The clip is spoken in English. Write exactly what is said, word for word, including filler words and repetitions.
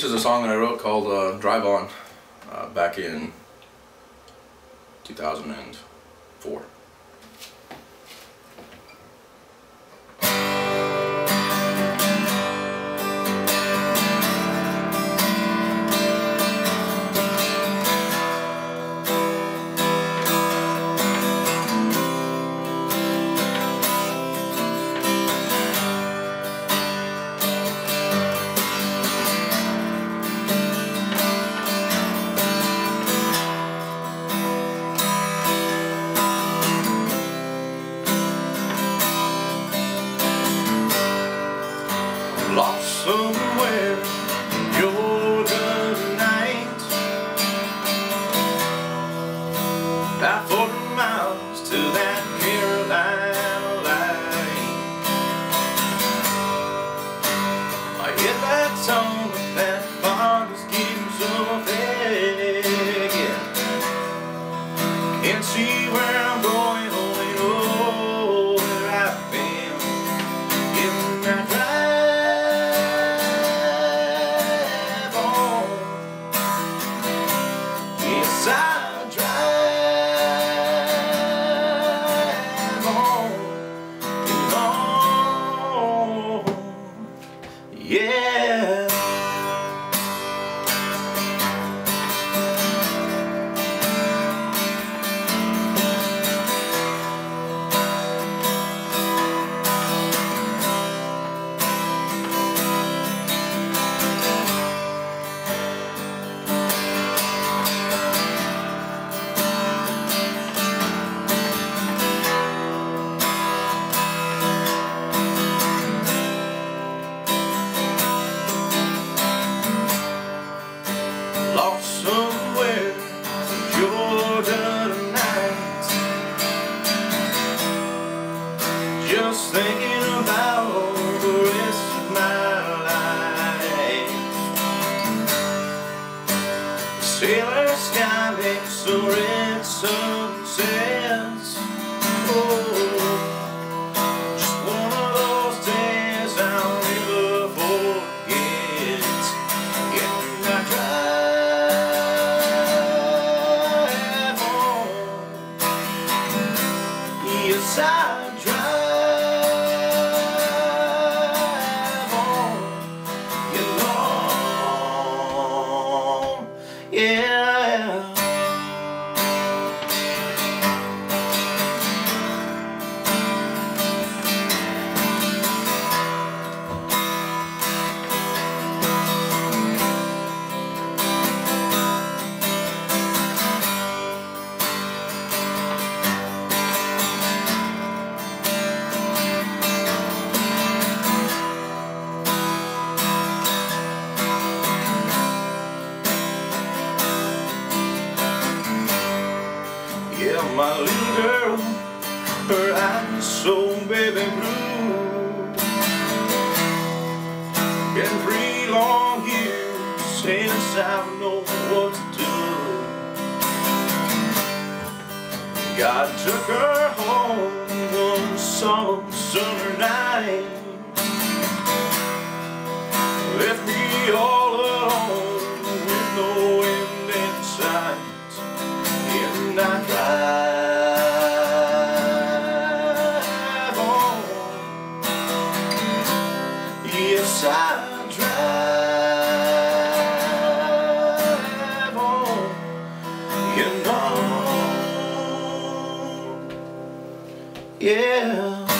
This is a song that I wrote called uh, Drive On uh, back in two thousand four. Lost somewhere in Georgia tonight, about forty miles to that Carolina line. I hit that song with that fog is getting so thick, yeah. Can't see where I'm going, only know where I've been. Getting that drive. I drive on and on, yeah. Lost somewhere in Georgia tonight, just thinking about the rest of my life. The sailor sky makes the red sunsets. Oh, just one of those days I'll never forget. Getting that drive. Yes, I drive on, you know, yeah. Yeah, my little girl, her eyes so baby blue. Been three long years since I've known what to do. God took her home one solemn summer night, left me all alone with no end in sight. And I drive on, yes I drive on, you know, yeah.